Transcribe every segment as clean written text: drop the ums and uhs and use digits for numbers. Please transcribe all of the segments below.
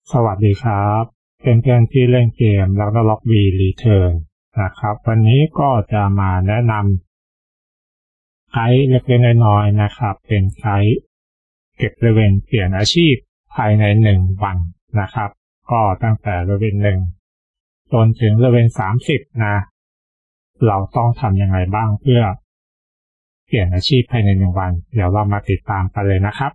สวัสดีครับเพื่อนๆที่เล่นเกมแล้วก็ล็อกวีรีเทิร์นนะครับวันนี้ก็จะมาแนะนำไกด์เล็กๆน้อยๆนะครับเป็นไกด์เก็บเลเวลเปลี่ยนอาชีพภายใน1 วันนะครับก็ตั้งแต่เลเวล1จนถึงเลเวล30นะเราต้องทำยังไงบ้างเพื่อเปลี่ยนอาชีพภายใน1 วันเดี๋ยวเรามาติดตามกันเลยนะครับ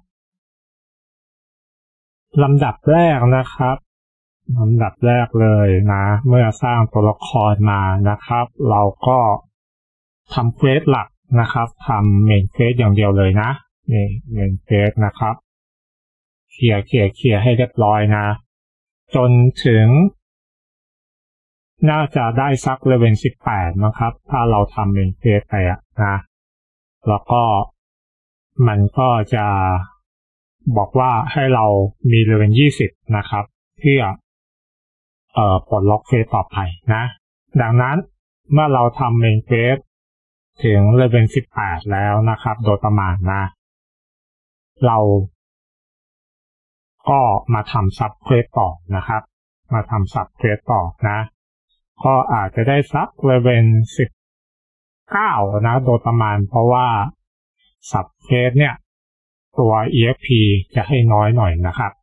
ลำดับแรกนะครับลำดับแรกเลยนะเมื่อสร้างตัวละครมานะครับเราก็ทำเควสหลักนะครับทำเมนเควสอย่างเดียวเลยนะนี่เมนเควสนะครับเคลียร์ให้เรียบร้อยนะจนถึงน่าจะได้สักเลเวล18นะครับถ้าเราทำเมนเควสไปนะแล้วก็มันก็จะบอกว่าให้เรามีเลเวล20นะครับเพื่อปลดล็อกเควสต่อไปนะดังนั้นเมื่อเราทำเมนเควสถึงเลเวล18แล้วนะครับโดยประมาณนะเราก็มาทำซับเควสต่อนะครับมาทำซับเควสต่อนะก็อาจจะได้สักเลเวล19นะโดยประมาณเพราะว่าซับเควสเนี่ยตัว EXP จะให้น้อยหน่อยนะครับ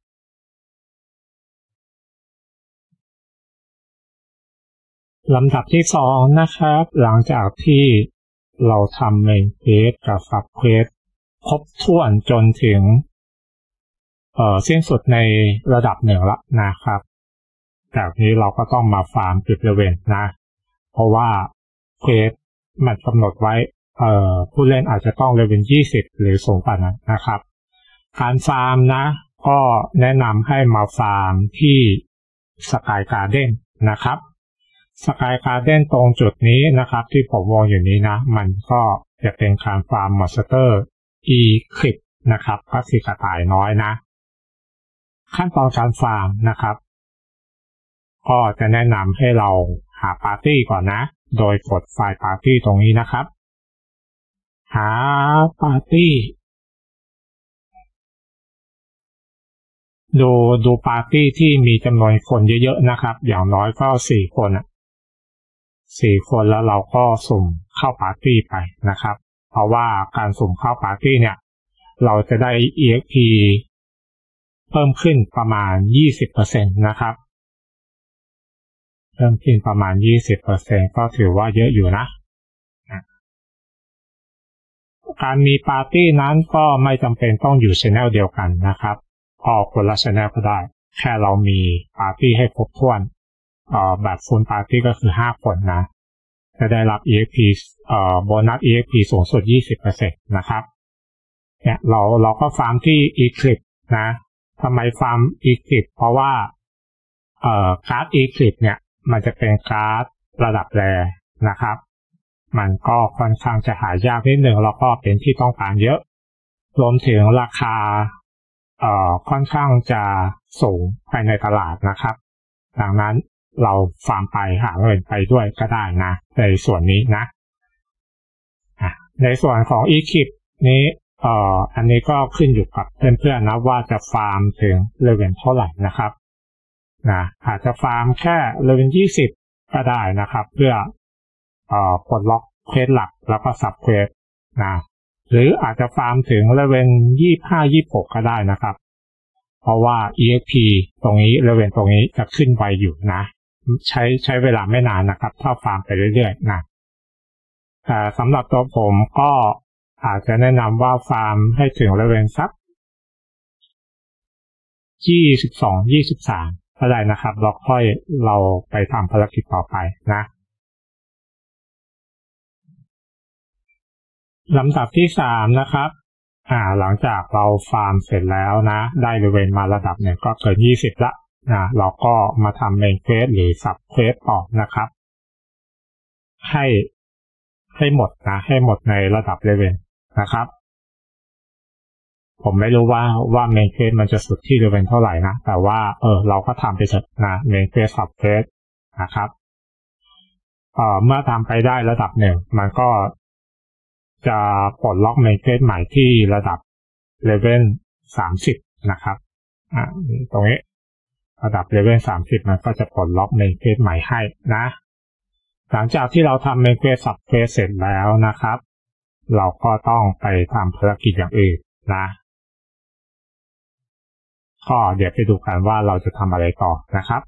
ลำดับที่2นะครับหลังจากที่เราทำเมนเควสกับซับเควสครบถ้วนจนถึงสิ้นสุดในระดับ1แล้วนะครับจากนี้เราก็ต้องมาฟาร์มเก็บเลเวลนะเพราะว่าเควสมันกำหนดไว้ผู้เล่นอาจจะต้องเลเวล20หรือสูงกว่านั้นนะครับการฟาร์มนะก็แนะนำให้มาฟาร์มที่สกายการ์เด้นนะครับสกายการ์เด้นตรงจุดนี้นะครับที่ผมวงอยู่นี้นะมันก็จะเป็นการฟาร์มมอนสเตอร์คลิปนะครับก็คือกระต่ายน้อยนะขั้นตอนการฟาร์มนะครับก็จะแนะนำให้เราหาปาร์ตี้ก่อนนะโดยกดไฟล์ปาร์ตี้ตรงนี้นะครับหาปาร์ตี้ดูปาร์ตี้ที่มีจำนวนคนเยอะๆนะครับอย่างน้อยก็4 คน4 คนแล้วเราก็สุ่มเข้าปาร์ตี้ไปนะครับเพราะว่าการสุ่มเข้าปาร์ตี้เนี่ยเราจะได้ EXP เพิ่มขึ้นประมาณ 20% นะครับเพิ่มขึ้นประมาณ 20% ก็ถือว่าเยอะอยู่นะการมีปาร์ตี้นั้นก็ไม่จำเป็นต้องอยู่ channel เดียวกันนะครับพอคนละ channel ก็ได้แค่เรามีปาร์ตี้ให้ครบถ้วนแบบ full party ก็คือ5 คนนะจะได้รับ EXP โบนัส EXP สูงสุด 20% นะครับเนี่ยเราก็ฟาร์มที่ Eclipse นะทำไมฟาร์ม Eclipse เพราะว่าการ์ด Eclipse เนี่ยมันจะเป็นการ์ดระดับแรนะครับมันก็ค่อนข้างจะหายากนิดนึงแล้วก็เป็นที่ต้องการเยอะรวมถึงราคาค่อนข้างจะสูงภายในตลาดนะครับดังนั้นเราฟาร์มไปหาเงินไปด้วยก็ได้นะในส่วนนี้นะในส่วนของ Eclipse นี้อันนี้ก็ขึ้นอยู่กับเพื่อนๆนะว่าจะฟาร์มถึงเลเวลเท่าไหร่นะครับนะอาจจะฟาร์มแค่เลเวล20ก็ได้นะครับเพื่อปลดล็อกเควสหลักแล้วก็ซับเควสนะหรืออาจจะฟาร์มถึงเลเวล25-26ก็ได้นะครับเพราะว่า EXP ตรงนี้เลเวลตรงนี้จะขึ้นไวอยู่นะใช้เวลาไม่นานนะครับถ้าฟาร์มไปเรื่อยๆนะแต่สำหรับตัวผมก็อาจจะแนะนำว่าฟาร์มให้ถึงเลเวลสัก22-23ก็ได้นะครับแล้วค่อยเราไปทำภารกิจต่อไปนะลำดับที่3นะครับหลังจากเราฟาร์มเสร็จแล้วนะได้เลเวลมาระดับหนึ่งก็เกิน20ละนะเราก็มาทำเมนเควสหรือซับเควสต่อนะครับให้หมดนะให้หมดในระดับเลเวลนะครับผมไม่รู้ว่าเมนเควสมันจะสุดที่เลเวลเท่าไหร่นะแต่ว่าเราก็ทำไปเสร็จนะเมนเควสซับเควสนะครับเมื่อทำไปได้ระดับหนึ่งมันก็จะปลดล็อกเมนเควสใหม่ที่ระดับเลเวล30นะครับตรงนี้ระดับเลเวล30มันก็จะปลดล็อกเมนเควสใหม่ให้นะหลังจากที่เราทำเมนเควสสับเควสเสร็จแล้วนะครับเราก็ต้องไปทำภารกิจอย่างอื่นนะก็เดี๋ยวไปดูกันว่าเราจะทำอะไรต่อนะครับ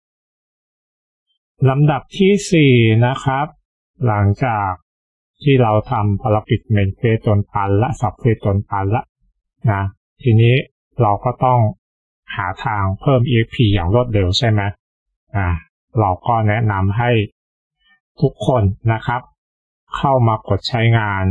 ลำดับที่4นะครับหลังจากที่เราทำภารกิจเมนเควสจนตันและสับเควสจนตันละนะทีนี้เราก็ต้องหาทางเพิ่ม EXP อย่างรวดเร็วใช่ไหมเราก็แนะนำให้ทุกคนนะครับเข้ามากดใช้งาน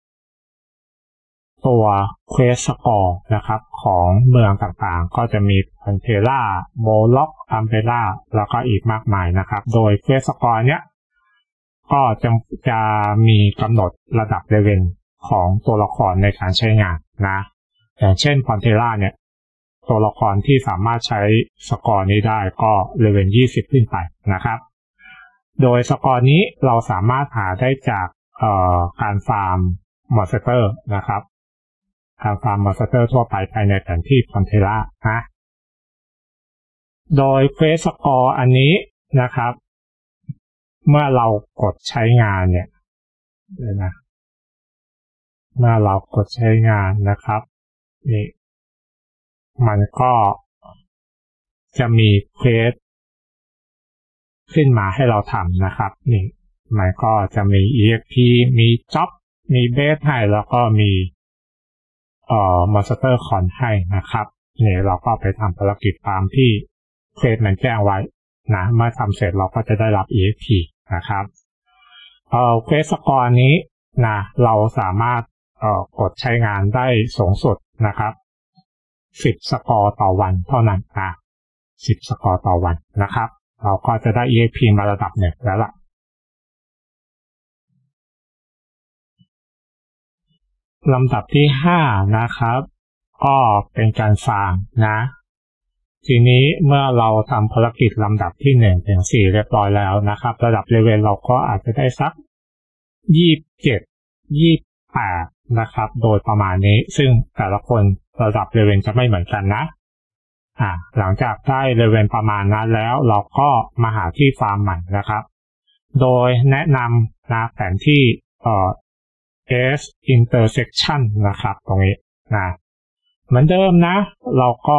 ตัว Quest Score นะครับของเมืองต่างๆก็จะมี Pantera, Moloch, Umbrella แล้วก็อีกมากมายนะครับโดย Quest Score เนี้ยก็จะมีกำหนดระดับเลเวลของตัวละครในการใช้งานนะอย่างเช่น Pantera เนี่ยตัวละครที่สามารถใช้สกอร์นี้ได้ก็เลเวล20ขึ้นไปนะครับโดยสกอร์นี้เราสามารถหาได้จากการฟาร์มมอนสเตอร์นะครับการฟาร์มมอนสเตอร์ทั่วไปภายในแผนที่ Pantera นะโดย Quest Score อันนี้นะครับเมื่อเรากดใช้งานเนี่ยเมื่อเรากดใช้งานนะครับนี่มันก็จะมีเควสขึ้นมาให้เราทำนะครับนี่มันก็จะมี EXP มีจ็อบมีเบสให้แล้วก็มีMonster Con ให้นะครับนี่เราก็ไปทำภารกิจตามที่เควสมันแจ้งไว้นะเมื่อทำเสร็จเราก็จะได้รับ EXP นะครับQuest Score นี้นะเราสามารถกดใช้งานได้สูงสุดนะครับ10สกอร์ต่อวันเท่านั้นนะ10สกอร์ต่อวันนะครับเราก็จะได้ EXP มาระดับหนึ่งแล้วล่ะลำดับที่5นะครับก็เป็นการฟาร์มนะทีนี้เมื่อเราทำภารกิจลำดับที่1ถึง4เรียบร้อยแล้วนะครับระดับเลเวลเราก็อาจจะได้สัก27 28นะครับโดยประมาณนี้ซึ่งแต่ละคนระดับเลเวลจะไม่เหมือนกันนะหลังจากได้เลเวลประมาณนั้นแล้วเราก็มาหาที่ฟาร์มใหม่นะครับโดยแนะนำนะแผนที่S intersection นะครับตรงนี้นะเหมือนเดิมนะเราก็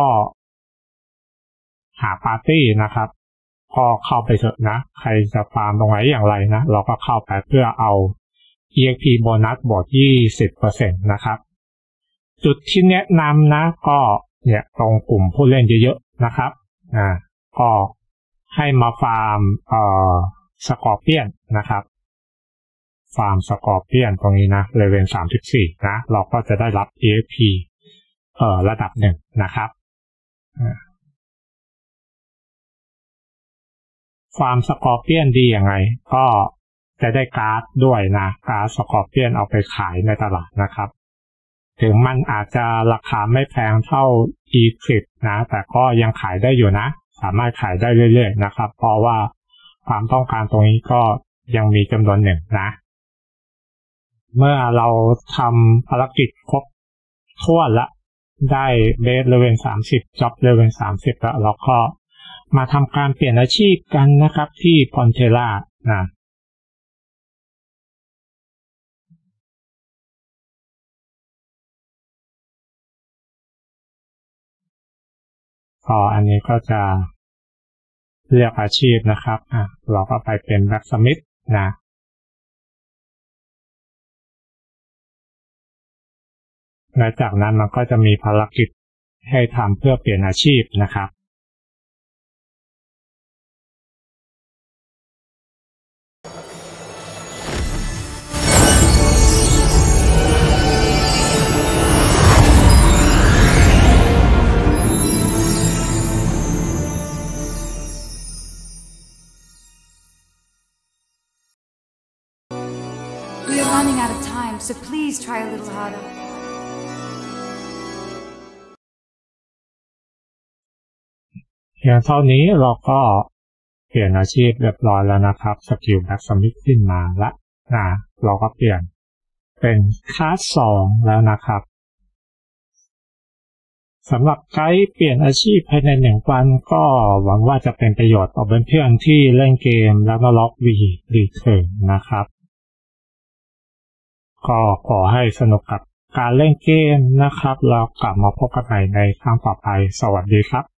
หาปาร์ตี้นะครับก็เข้าไปเถอะนะใครจะฟาร์มตรงไหนอย่างไรนะเราก็เข้าไปเพื่อเอา EXP โบนัสบวก 20% นะครับจุดที่แนะนำนะก็เนี่ยตรงกลุ่มผู้เล่นเยอะๆนะครับก็ให้มาฟาร์มสกอร์เปียนนะครับฟาร์มสกอร์เปียนตรงนี้นะเลเวล34นะเราก็จะได้รับ EXP ระดับ1นะครับฟาร์มสกอร์เปียนดียังไงก็จะได้การ์ดด้วยนะการ์ดสกอร์เปียนเอาไปขายในตลาดนะครับถึงมันอาจจะราคาไม่แพงเท่า Eclipse นะแต่ก็ยังขายได้อยู่นะสามารถขายได้เรื่อยๆนะครับเพราะว่าความต้องการตรงนี้ก็ยังมีจำนวนหนึ่งนะเมื่อเราทำภารกิจครบถ้วนละได้เบสเลเวล30จ็อบเลเวล30แล้วเราก็มาทำการเปลี่ยนอาชีพกันนะครับที่ Pantera นะก็อันนี้ก็จะเลือกอาชีพนะครับเราก็ไปเป็นแบ็กสมิธนะและจากนั้นมันก็จะมีภารกิจให้ทำเพื่อเปลี่ยนอาชีพนะครับ We're running out of time, so please try a little harder. เพียงเท่านี้เราก็เปลี่ยนอาชีพเรียบร้อยแล้วนะครับสกิลแบ็กสมิธขึ้นมาละเราก็เปลี่ยนเป็นคลาส2แล้วนะครับสำหรับไกด์เปลี่ยนอาชีพภายใน1 วันก็หวังว่าจะเป็นประโยชน์ต่อเพื่อนๆที่เล่นเกมแล้วก็ล็อกวีรีเทิร์นนะครับก็ขอให้สนุกกับการเล่นเกมนะครับแล้วกลับมาพบกันใหม่ในครั้งต่อไปสวัสดีครับ